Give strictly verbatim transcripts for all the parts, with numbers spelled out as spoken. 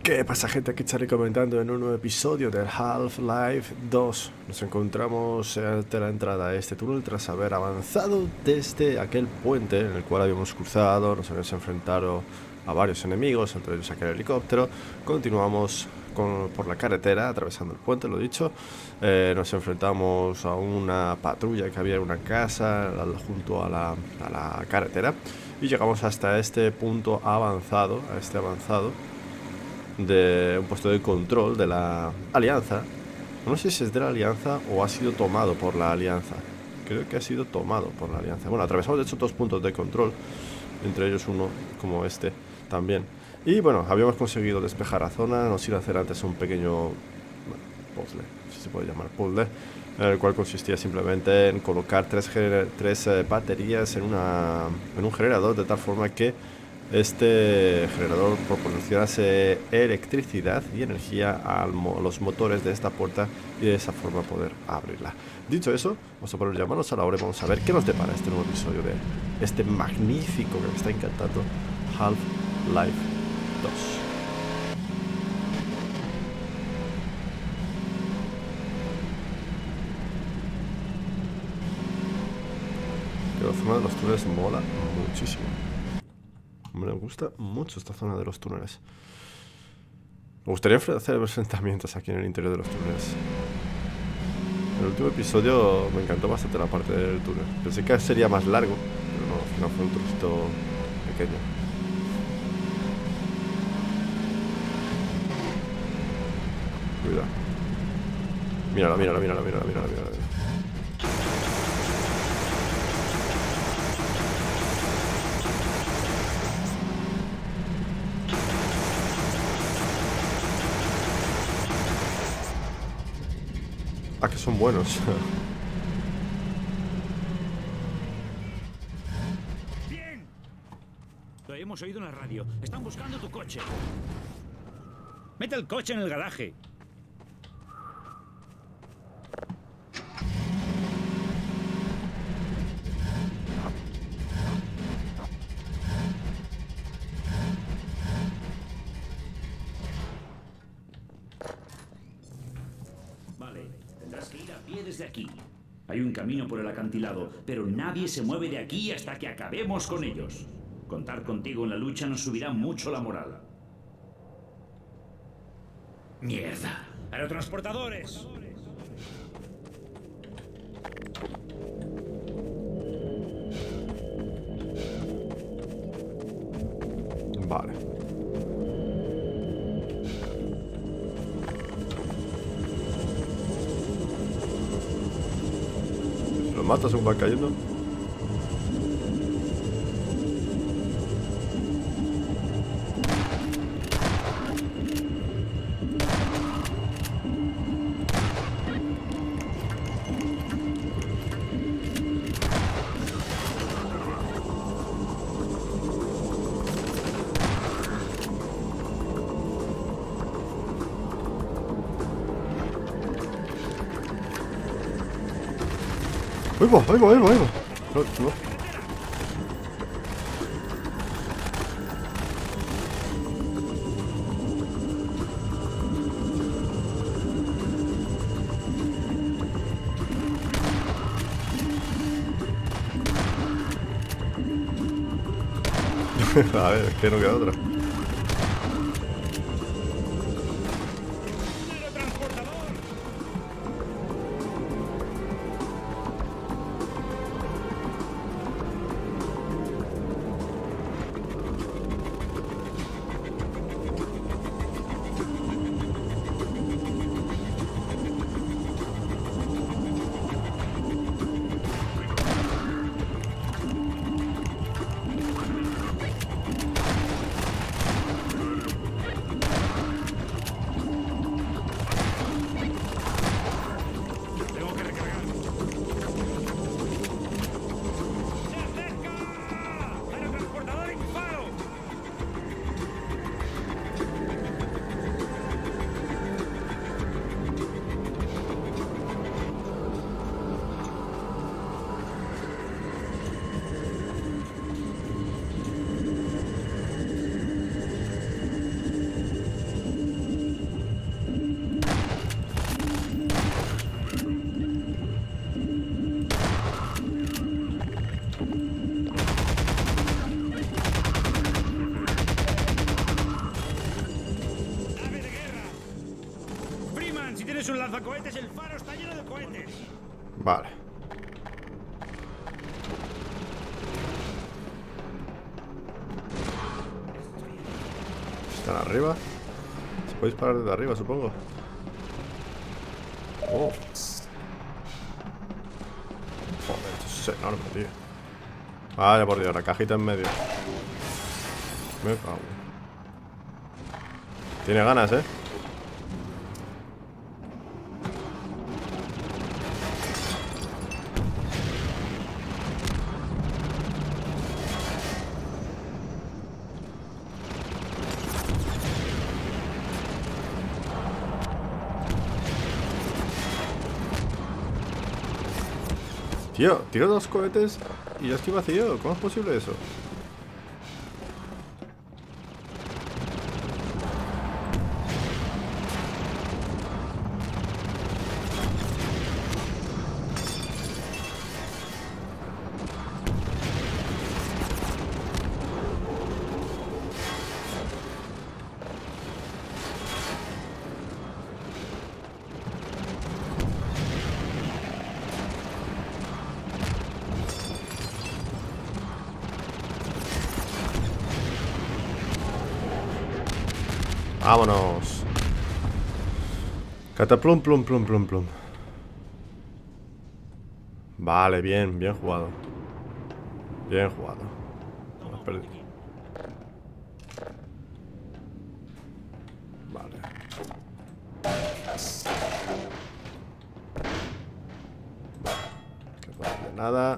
¿Qué pasa, gente? Aquí estaré comentando en un nuevo episodio del Half-Life dos. Nos encontramos ante la entrada a este túnel tras haber avanzado desde aquel puente en el cual habíamos cruzado, nos habíamos enfrentado a varios enemigos, entre ellos aquel helicóptero. Continuamos con, por la carretera, atravesando el puente, lo dicho. Eh, nos enfrentamos a una patrulla que había en una casa junto a la, a la carretera. Y llegamos hasta este punto avanzado, a este avanzado. De un puesto de control de la Alianza. No sé si es de la Alianza o ha sido tomado por la Alianza. Creo que ha sido tomado por la Alianza. Bueno, atravesamos de hecho dos puntos de control, entre ellos uno como este también. Y bueno, habíamos conseguido despejar la zona. Nos iba a hacer antes un pequeño bueno, puzzle, si se puede llamar puzzle, en el cual consistía simplemente en colocar tres, tres eh, baterías en, una, en un generador, de tal forma que este generador proporcionase electricidad y energía a los motores de esta puerta y de esa forma poder abrirla. Dicho eso, vamos a poner ya manos a la obra y vamos a ver qué nos depara este nuevo episodio de este magnífico, que me está encantando, Half-Life dos. Que la zona de los túneles mola muchísimo. Me gusta mucho esta zona de los túneles. Me gustaría hacer enfrentamientos aquí en el interior de los túneles. En el último episodio me encantó bastante la parte del túnel. Pensé que sería más largo, pero no, al final fue un trocito pequeño. Cuidado. Mírala, mírala, mírala, mírala, mírala, mírala. Ah, que son buenos. ¡Bien! Lo hemos oído en la radio. Están buscando tu coche. Mete el coche en el garaje. Tendrás que ir a pie desde aquí. Hay un camino por el acantilado, pero nadie se mueve de aquí hasta que acabemos con ellos. Contar contigo en la lucha nos subirá mucho la moral. ¡Mierda! ¡Aerotransportadores! Vale. Lo mata según va cayendo. Ahí va, ahí va, ahí va, ahí va. No, no. A ver, es que no queda otra. tienes un lanzacohetes, el faro está lleno de cohetes. Vale. Están arriba. Se puede disparar desde arriba, supongo. Oh. Joder, esto es enorme, tío. Vaya por Dios, la cajita en medio. Me cago. Tiene ganas, ¿eh? Tío, tiro dos cohetes y ya estoy vacío. ¿Cómo es posible eso? Vámonos. Cataplum, plum, plum, plum, plum. Vale, bien, bien jugado. Bien jugado. Vale. Que no hace nada.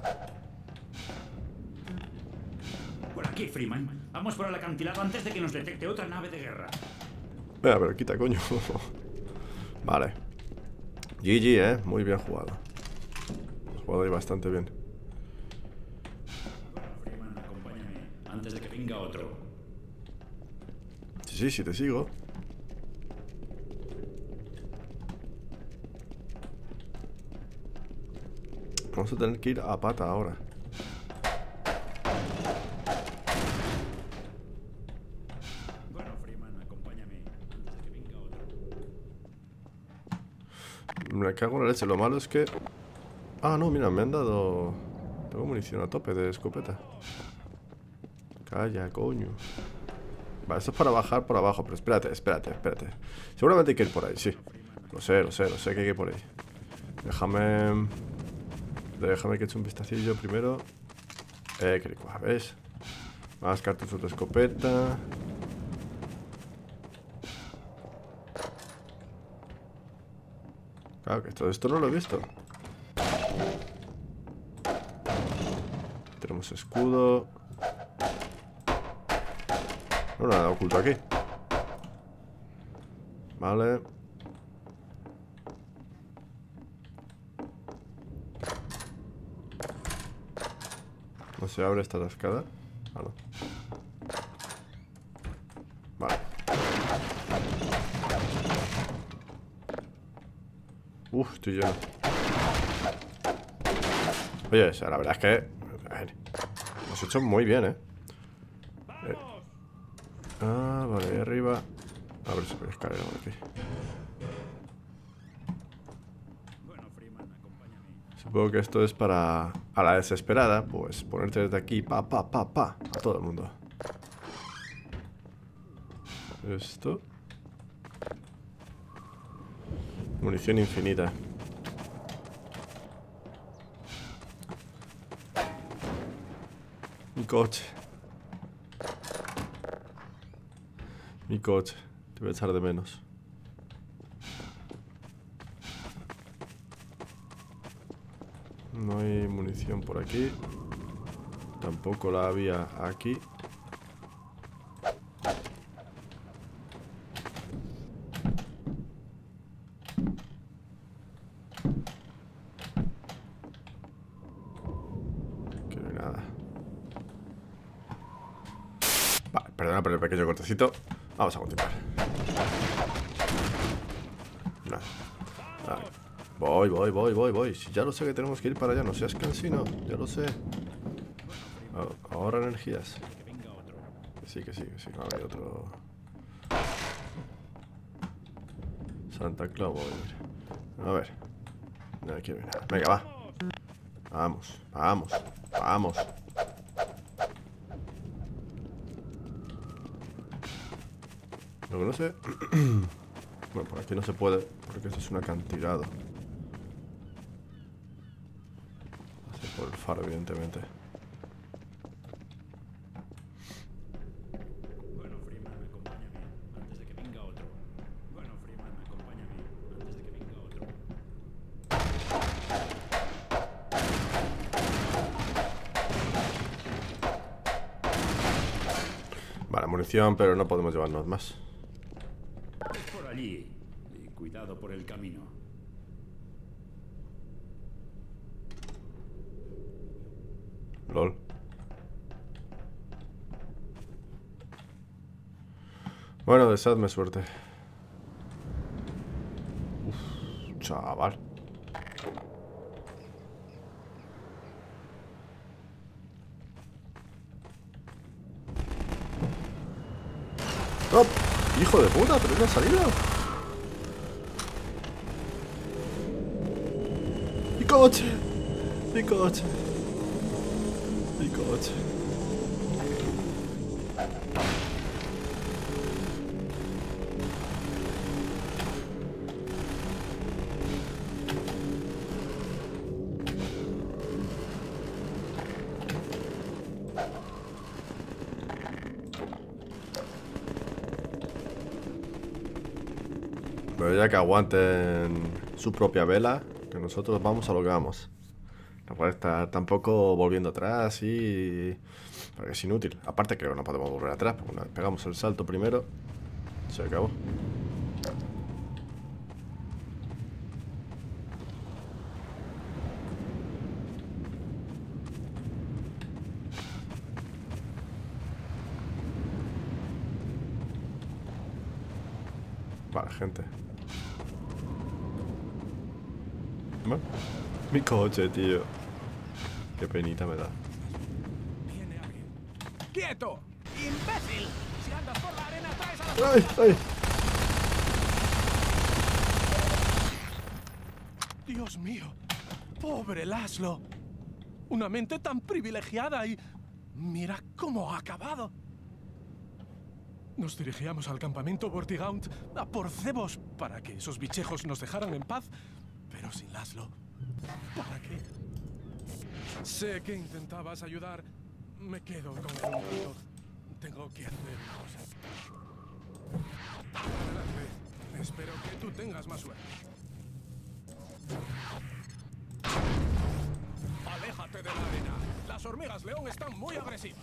Por aquí, Freeman. Vamos por el acantilado antes de que nos detecte otra nave de guerra. Venga, pero quita, coño. Vale. G G, eh. Muy bien jugado. Has jugado ahí bastante bien. Bueno, Freeman, acompáñame antes de que venga otro. Sí, sí, sí, te sigo. Vamos a tener que ir a pata ahora. Me cago en la leche, lo malo es que... Ah, no, mira, me han dado... Tengo munición a tope de escopeta. Calla, coño. Vale, esto es para bajar por abajo. Pero espérate, espérate, espérate. Seguramente hay que ir por ahí, sí. Lo sé, lo sé, lo sé que hay que ir por ahí. Déjame... Déjame que eche un vistacillo primero. Eh, que licuar, ¿ves? Más cartuchos de escopeta. Claro que todo esto no lo he visto. Tenemos escudo. No, nada oculto aquí. Vale. No se abre esta cascada. Ah, no. Vale. Uf, estoy lleno. Oye, o sea, la verdad es que... A ver, lo has hecho muy bien, ¿eh? eh. Ah, vale, ahí arriba. A ver si puede escalar por aquí. Supongo que esto es para... A la desesperada, pues ponerte desde aquí, pa, pa, pa, pa, a todo el mundo. Esto... Munición infinita. Mi coche. Mi coche. Te voy a echar de menos. No hay munición por aquí. Tampoco la había aquí. Que no hay nada. Vale, perdona por el pequeño cortecito. Vamos a continuar. Nada. Vale. Voy, voy, voy, voy, voy. Si ya lo sé que tenemos que ir para allá, no seas cansino. Ya lo sé. Ahora energías. Que sí, que sí, que sí. No hay otro. Santa Claus. A ver. No quiero ir nada. Venga, va. Vamos, vamos, vamos. Lo que no sé. Bueno, por aquí no se puede, porque esto es un acantilado. Así por el faro, evidentemente. Bueno, Freeman, acompáñame antes de que venga otro. Bueno, Freeman, acompáñame antes de que venga otro. Vale, munición, pero no podemos llevarnos más. Es por allí. Y cuidado por el camino. LOL. Bueno, deseadme suerte. Uf, chaval. ¡Oh! ¡Hijo de puta! ¿Pero no ha salido? ¡Mi coche! ¡Mi coche! ¡Mi coche! Pero ya que aguanten su propia vela, que nosotros vamos a lo que vamos. No puede estar tampoco volviendo atrás y... porque es inútil. Aparte creo que no podemos volver atrás, porque una vez pegamos el salto primero, se acabó. Vale, gente. Bueno, mi coche, tío. Qué penita me da. Viene alguien. ¡Quieto! ¡Imbécil! Si andas por la arena, traes a la... ¡Ay, ay! ¡Dios mío! ¡Pobre Laszlo! Una mente tan privilegiada y... mira cómo ha acabado. Nos dirigíamos al campamento Vortigaunt a por cebos para que esos bichejos nos dejaran en paz. Pero sin Laszlo, ¿para qué? Sé que intentabas ayudar. Me quedo confundido. Tengo que hacer cosas. Adelante. Espero que tú tengas más suerte. Aléjate de la arena. Las hormigas león están muy agresivas.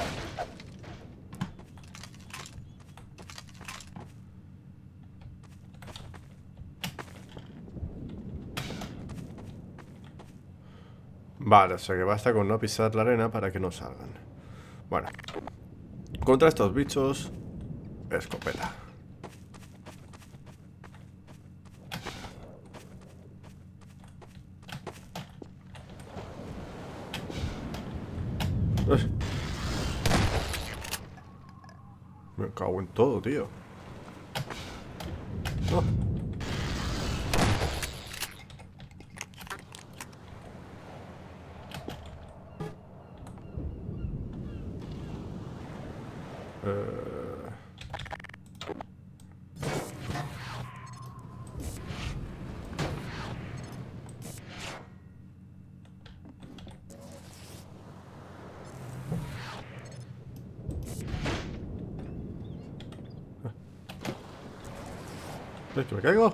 Vale, o sea que basta con no pisar la arena para que no salgan. Bueno. Contra estos bichos, escopeta. Uy. Me cago en todo, tío. No. Eh... ¿Es que me caigo?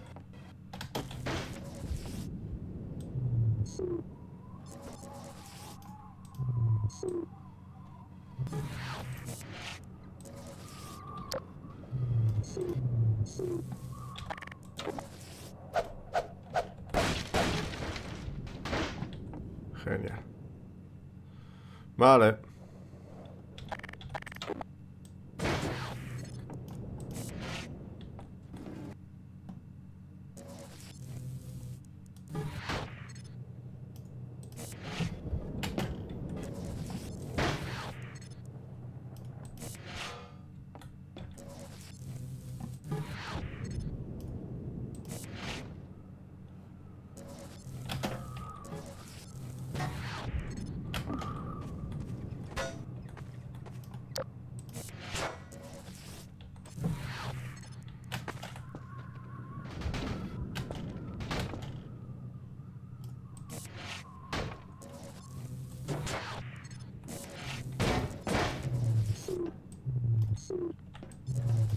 Genial. Vale.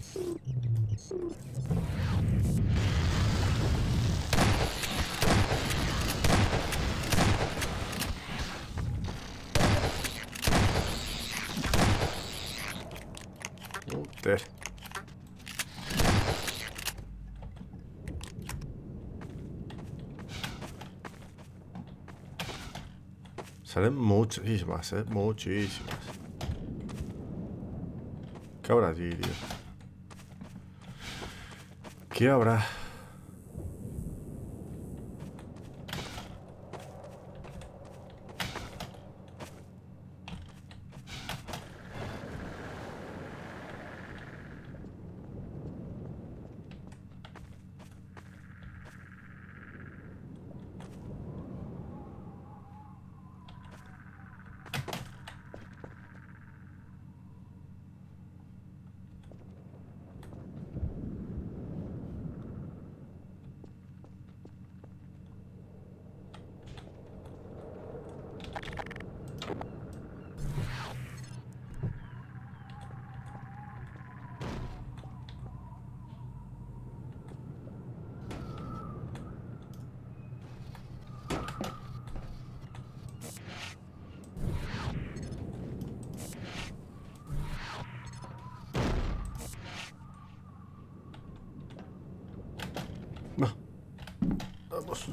Joder. Salen muchísimas, eh, muchísimas. ¿Qué habrá allí, tío? ¿Qué habrá? No. Vamos.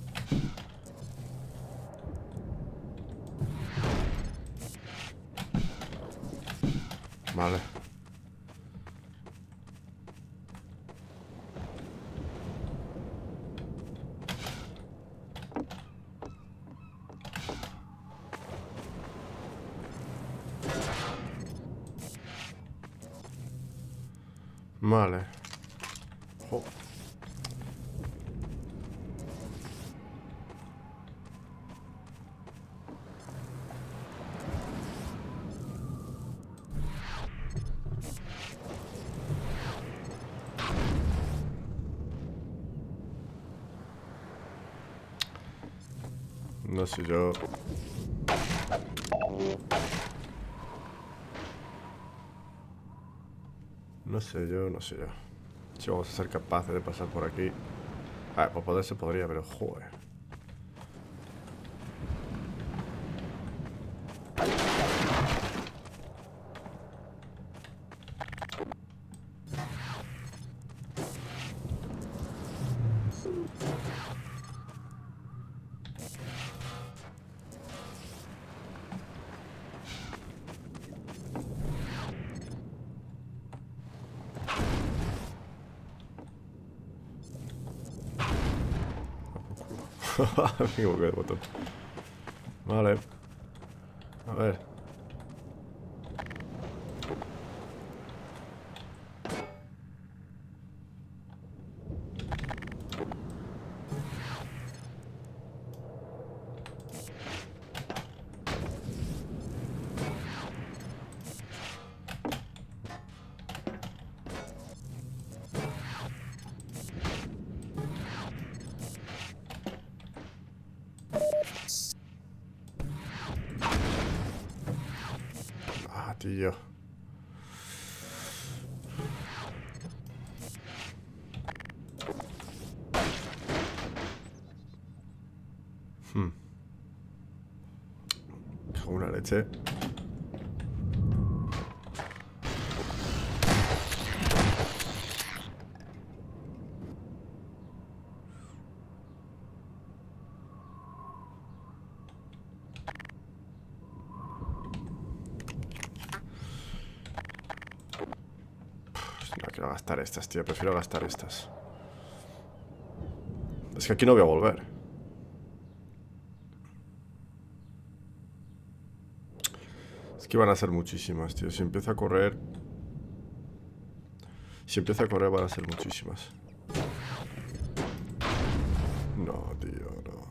Vale. Vale. Oh. No sé yo. No sé yo, no sé yo. Si vamos a ser capaces de pasar por aquí. A ver, por poder se podría, pero joder. Me equivoqué de botón. Vale. A ver. Tío. Hmm. Cago en la leche. No quiero gastar estas, tío. Prefiero gastar estas. Es que aquí no voy a volver. Es que van a ser muchísimas, tío. Si empiezo a correr... Si empiezo a correr van a ser muchísimas. No, tío, no.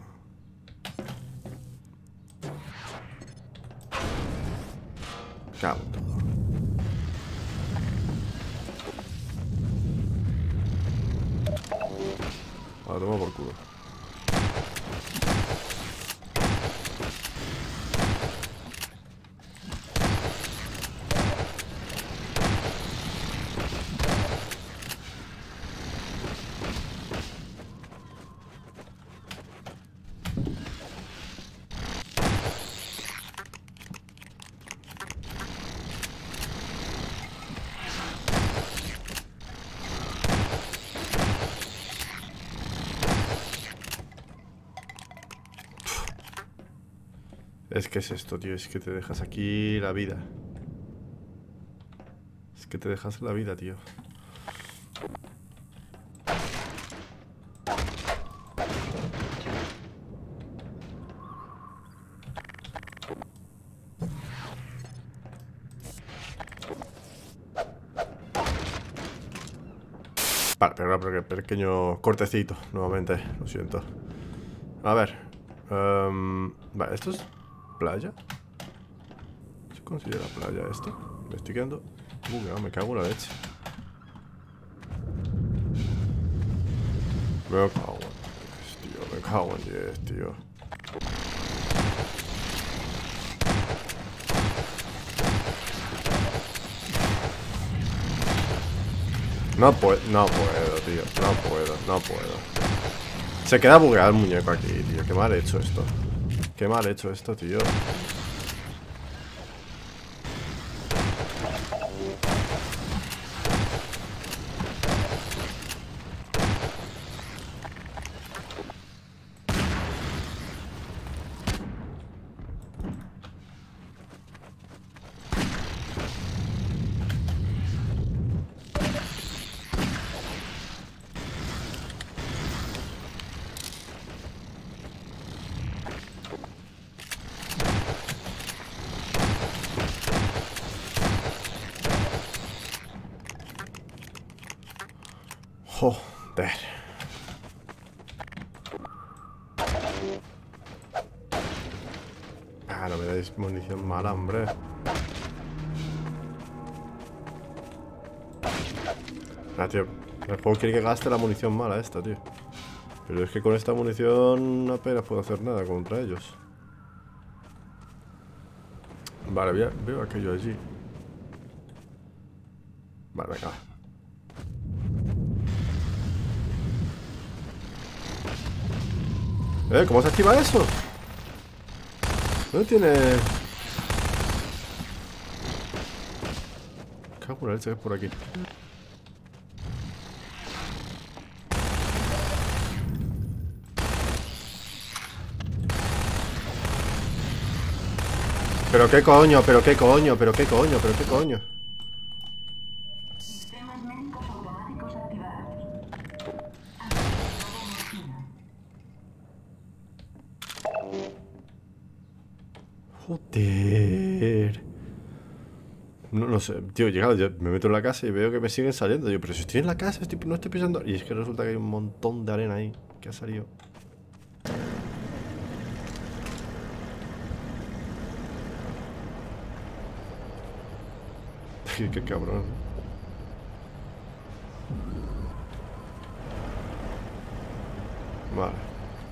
Cago en todo. A tomar por culo. Es que es esto, tío. Es que te dejas aquí la vida. Es que te dejas la vida, tío. Vale, pero no, pero que pequeño cortecito, nuevamente, lo siento. A ver. Um, vale, ¿esto es playa? ¿Se considera playa esto? Me estoy quedando bugueado, me cago en la leche. Me cago en diez, tío, me cago en diez, tío. No puedo, no puedo, tío. No puedo, no puedo. Se queda bugueado el muñeco aquí, tío. Qué mal hecho esto. Qué mal hecho esto, tío. Joder. Ah, no me dais munición mala, hombre. Ah, tío. El juego quiere que gaste la munición mala esta, tío. Pero es que con esta munición apenas puedo hacer nada contra ellos. Vale, veo, veo aquello allí. Vale, venga. ¿Eh? ¿Cómo se activa eso? No tiene... Cago en la leche que es por aquí. Pero qué coño, pero qué coño, pero qué coño, pero qué coño. Sistemas médicos automáticos activados. Joder. No, no sé, tío, he llegado, yo me meto en la casa y veo que me siguen saliendo. Yo, pero si estoy en la casa, estoy, no estoy pisando. Y es que resulta que hay un montón de arena ahí que ha salido. Qué cabrón. Vale.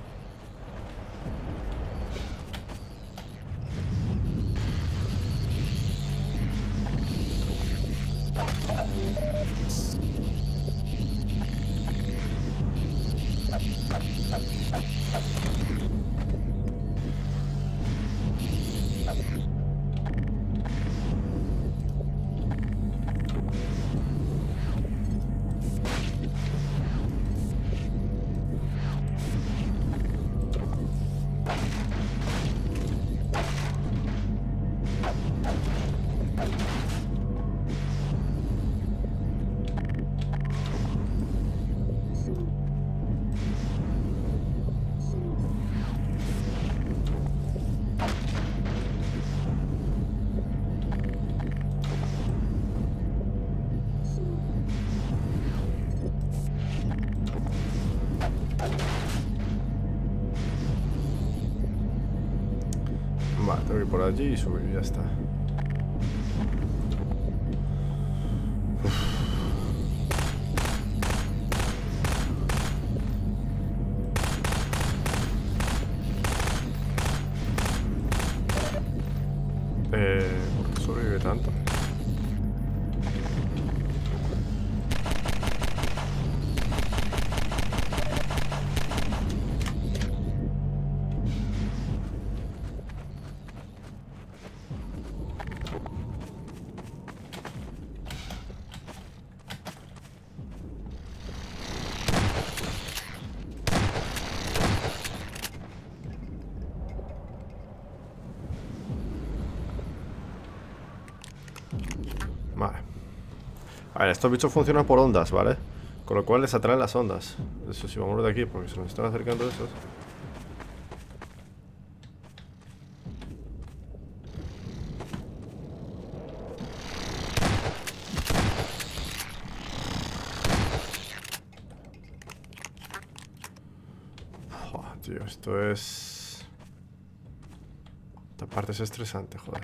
Vale, tengo que ir por allí y subir y ya está. Eh, ¿por qué sobrevive tanto? A ver, estos bichos funcionan por ondas, ¿vale? Con lo cual les atraen las ondas. Eso sí, vámonos de aquí porque se nos están acercando esos. Oh, tío, esto es... Esta parte es estresante, joder.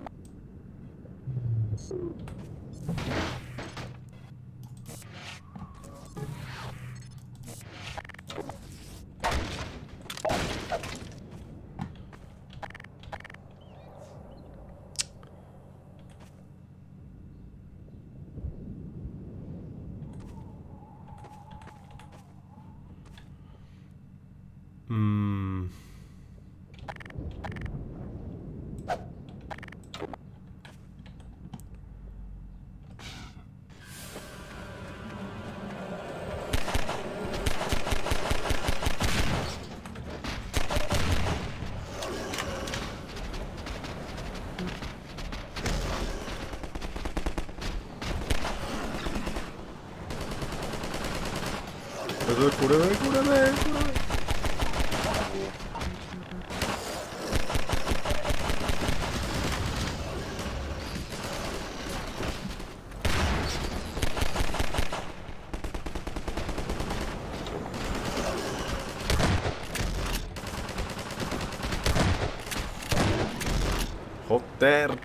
Mm. Cúreme, cúreme, cúreme. Joder.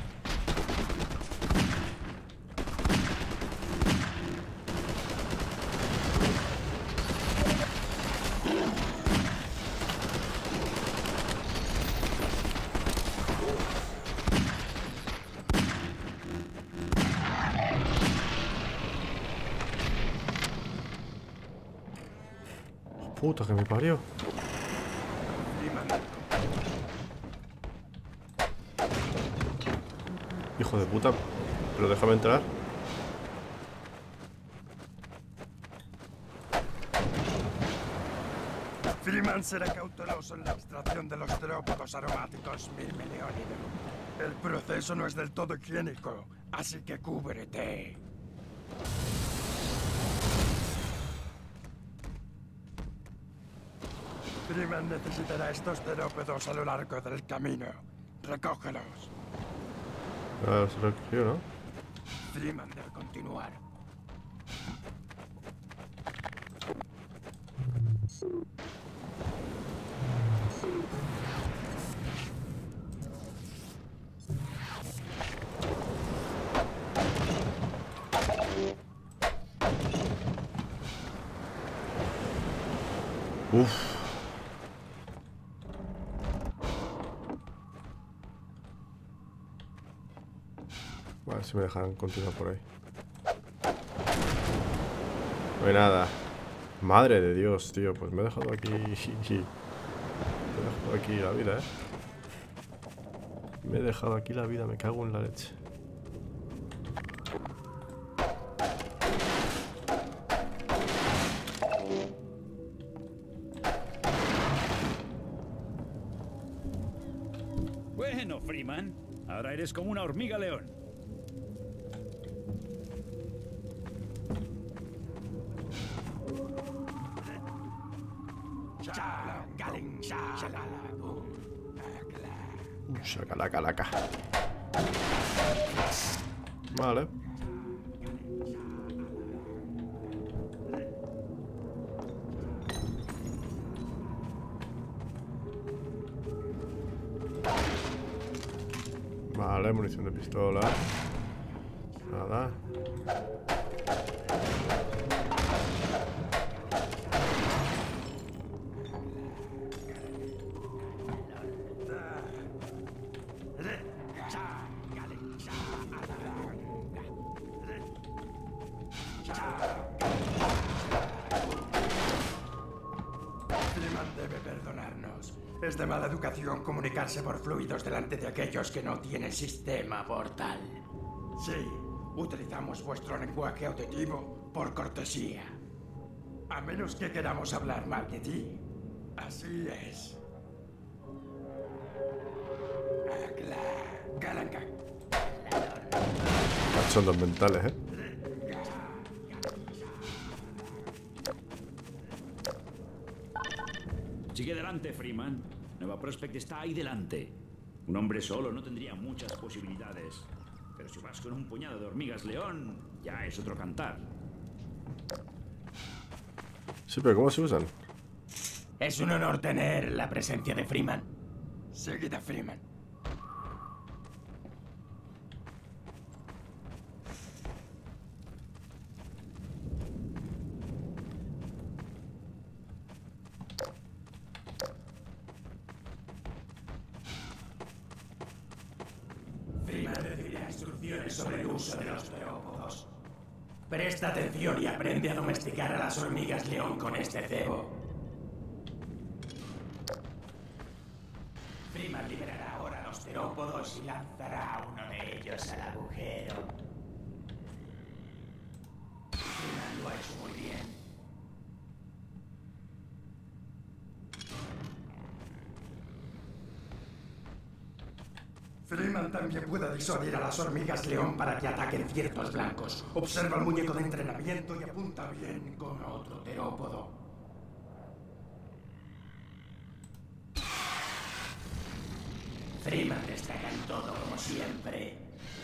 Puta que me parió. Hijo de puta. Pero déjame entrar. Freeman será cauteloso en la extracción de los terópicos aromáticos Mirmeleónido. El proceso no es del todo higiénico, así que cúbrete. Freeman necesitará estos terópedos a lo largo del camino. Recógelos. Ah, se recogió, ¿no? Freeman debe continuar. Uf. Vale, si me dejan continuar por ahí. No hay nada. Madre de Dios, tío. Pues me he dejado aquí... Me he dejado aquí la vida, eh. Me he dejado aquí la vida, me cago en la leche. Bueno, Freeman. Ahora eres como una hormiga león. Shacalacalaca. Vale. Vale, munición de pistola. Nada. Es de mala educación comunicarse por fluidos delante de aquellos que no tienen sistema portal. Sí, utilizamos vuestro lenguaje auditivo por cortesía. A menos que queramos hablar mal de ti. Así es. Cachondos mentales, ¿eh? Sigue adelante, Freeman. Nueva Prospect está ahí delante. Un hombre solo no tendría muchas posibilidades. Pero si vas con un puñado de hormigas león, ya es otro cantar. Sí, pero ¿cómo se usan? Es un honor tener la presencia de Freeman. Seguid a Freeman. Freeman recibirá instrucciones sobre el uso de los terópodos. Presta atención y aprende a domesticar a las hormigas león con este cebo. Freeman liberará ahora los terópodos y lanzará a uno de ellos al agujero. Freeman lo ha hecho muy bien. Freeman también puede disuadir a las hormigas león para que ataquen ciertos blancos. Observa el muñeco de entrenamiento y apunta bien con otro terópodo. Freeman destaca en todo como siempre.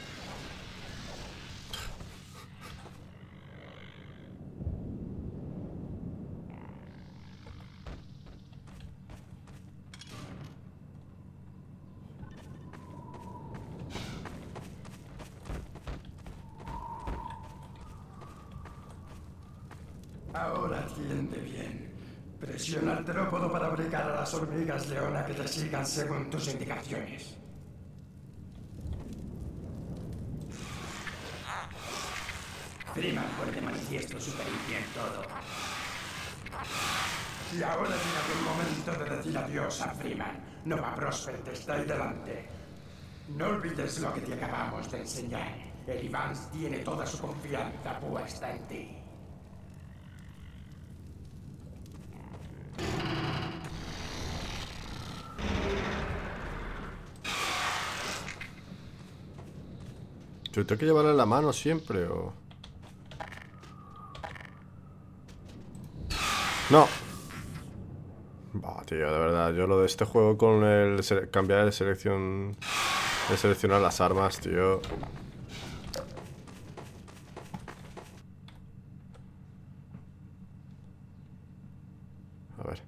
Ahora atiende bien. Presiona el terópodo para obligar a las hormigas leona que te sigan según tus indicaciones. Freeman pone de manifiesto su pericia en todo. Y ahora llega el momento de decir adiós a Freeman. Nova Prospect está ahí delante. No olvides lo que te acabamos de enseñar. El Ivans tiene toda su confianza puesta en ti. ¿Te tengo que llevarle la mano siempre o...? ¡No! Bah, tío, de verdad, yo lo de este juego con el cambiar de selección... de seleccionar las armas, tío... A ver...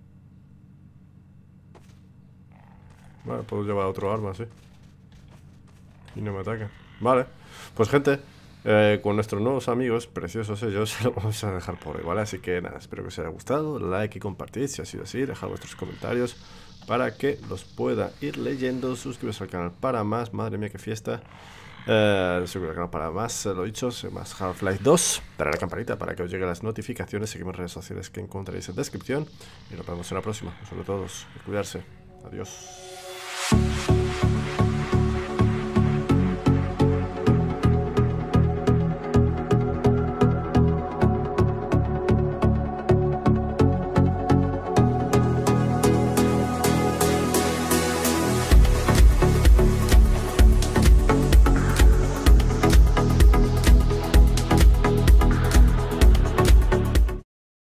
Vale, puedo llevar otro arma, sí. Y no me ataca. Vale, pues gente, eh, con nuestros nuevos amigos, preciosos ellos, se lo vamos a dejar por hoy, ¿vale? Así que nada, espero que os haya gustado, like y compartid si ha sido así, dejad vuestros comentarios para que los pueda ir leyendo, suscribiros al canal para más, madre mía qué fiesta, eh, suscribiros al canal para más, lo dicho, más Half-Life dos, darle a la campanita para que os lleguen las notificaciones, seguimos en redes sociales que encontraréis en descripción y nos vemos en la próxima, sobre todos, cuidarse, adiós.